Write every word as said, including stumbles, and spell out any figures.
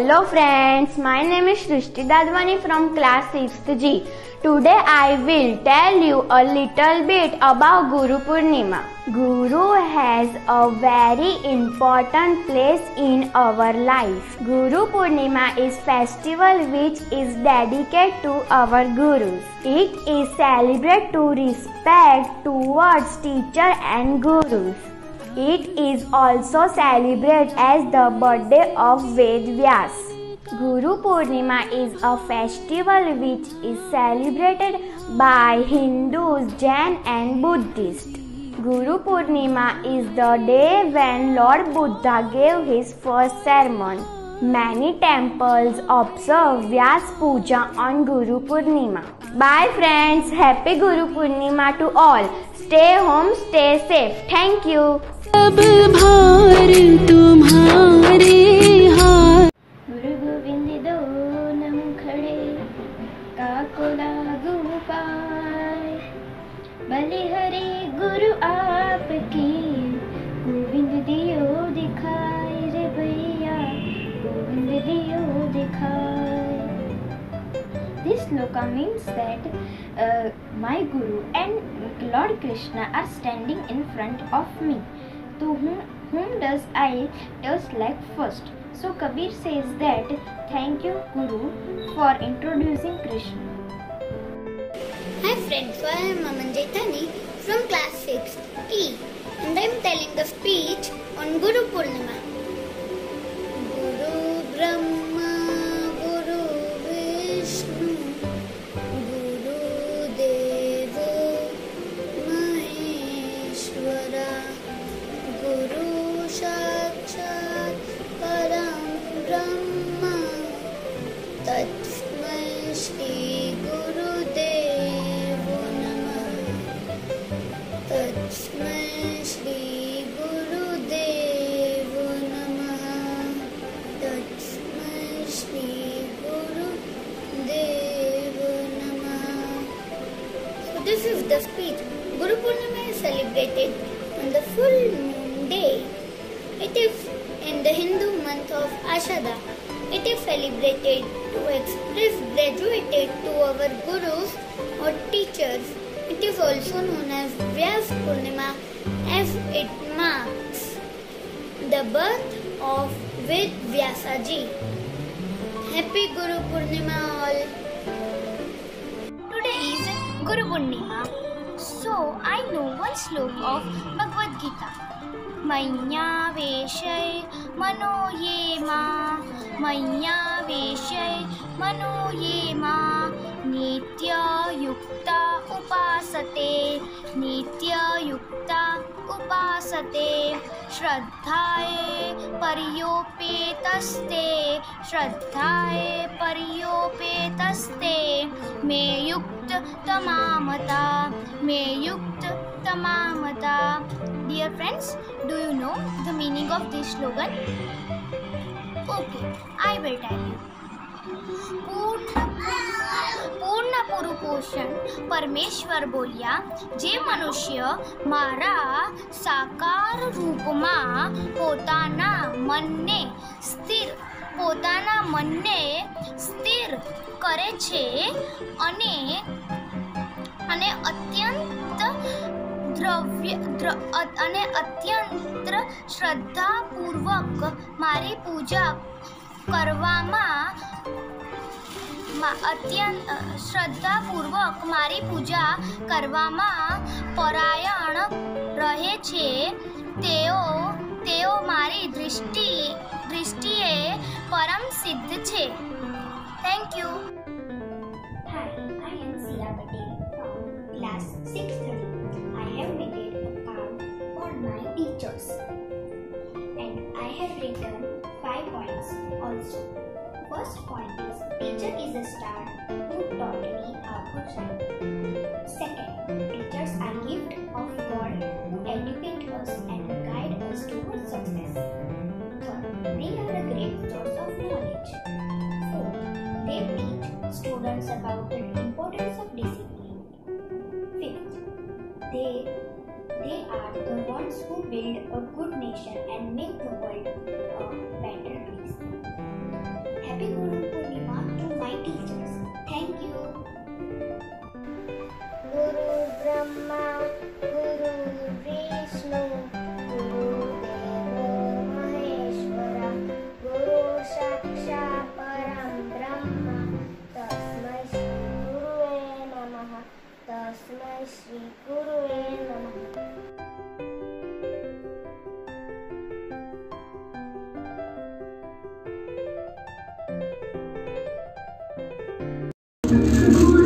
Hello friends, my name is Shrishti Dadwani from class sixth G. Today I will tell you a little bit about Guru Purnima. Guru has a very important place in our life. Guru Purnima is festival which is dedicated to our Gurus. It is celebrated to respect towards teacher and Gurus. It is also celebrated as the birthday of Ved Vyas. Guru Purnima is a festival which is celebrated by Hindus, Jain and Buddhists. Guru Purnima is the day when Lord Buddha gave his first sermon. Many temples observe Vyas Puja on Guru Purnima. Bye friends, happy Guru Purnima to all. Stay home, stay safe. Thank you. सब भार तुम्हारे हाथ। गुरु गोविंद दो नम खड़े काको लागू पाए बलिहरे गुरु आपकी गोविंद दियो दिखाए रे भैया गोविंद दियो दिखाए। This sloka means that uh, my Guru and Lord Krishna are standing in front of me. To whom, whom does I touch like first? So Kabir says that thank you Guru for introducing Krishna. Hi friends, so I am Aman Jaitani from class six E and I am telling a speech on Guru Purnima. Guru Brahma, Guru Vishnu, Guru Devo Maheshwara, Guru Sakshat Param Brahma, Tasmai Shri Guru Devo Namah, Tasmai Shri Guru Devo Namah, Tasmai Shri Guru Devo Namah. So this is the speech. Guru Purnima is celebrated on the full moon day. It is in the Hindu month of Ashada. It is celebrated to express gratitude to our Gurus or teachers. It is also known as Vyas Purnima as it marks the birth of Ved Vyasa ji. Happy Guru Purnima all. Today is Guru Purnima. So I know one slok of Bhagavad Gita. Maya Veshay Mano Yema Maya Veshay Mano Yema Nitya Yukta Upasate Nitya Yukta Upasate Shraddhaye Pariyopetaste Shraddhaye Pariyopetaste Me Yukt Tamamata Me Yukt Tamamata. Dear friends, do you know the meaning of this slogan? Okay, I will tell you. पूर्ण पूर्ण पुरुपोषण परमेश्वर बोलिया जे मनुष्य मारा साकार रूपમાં પોતાના મનને સ્થિર પોતાના મનને સ્થિર કરે છે અને અને અત્યંત દ્રવ્ય અને અત્યંત શ્રદ્ધાપૂર્વક મારી પૂજા કરવામાં અત્યંત શ્રદ્ધાપૂર્વક મારી પૂજા કરવામાં પરાયણ રહે છે તેઓ તેઓ મારી દૃષ્ટિ દૃષ્ટિએ પરમ સિદ્ધ છે. Thank you. Hi, I am Sia Patel from class sixth D. I have written a poem for my teachers and I have written five points also. First point is teacher is a star who taught me how to shine. Second, teachers are gift of God who educate us and guide us towards success. Third, they are a great source of knowledge. Fourth, they teach students about the importance of discipline. Fifth, they they are the ones who build a good nation and make the world a better place. my teachers. Thank you. Guru Brahma, Guru Vishnu, Guru Devo Maheshwara, Guru Sakshat Param Brahma, Tasmai Shri Gurue Namaha, Tasmai Shri Gurue Namaha. Guru